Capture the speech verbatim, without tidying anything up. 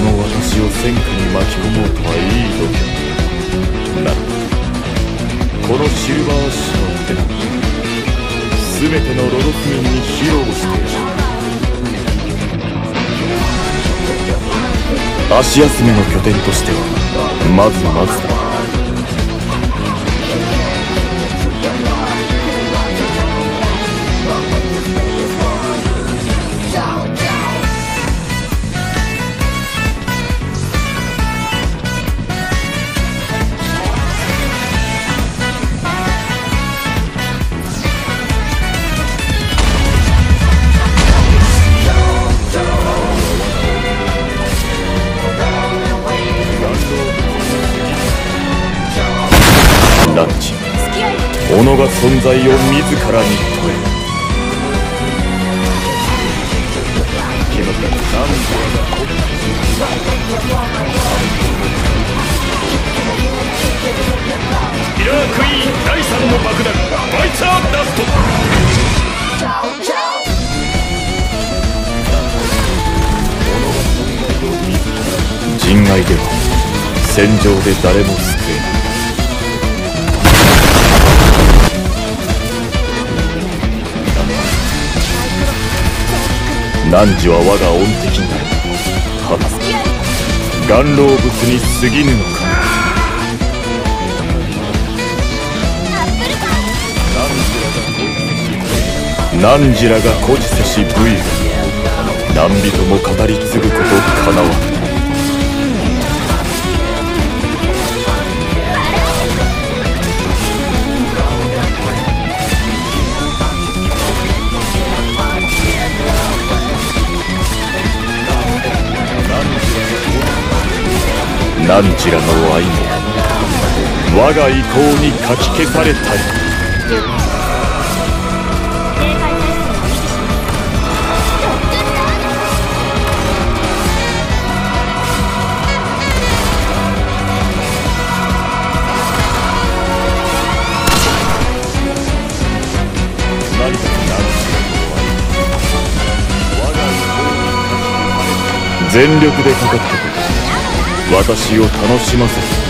の私を戦火に巻き込もうとはいい度胸ならこのシルバーアッシュの手な全てのロドス民に披露してやる。足休めの拠点としてはまずまずだ。己が存在を自らに問え。キラークイーンだいさんの爆弾バイツァーダスト。人外では戦場で誰も救えない。汝は我が恩敵なり果たす顔老物に過ぎぬのか。汝らが誇示せし武勇何人も語り継ぐことかなわぬ。汝らの愛も我が意向にかき消されたり。全力でかかったこと私を楽しませた。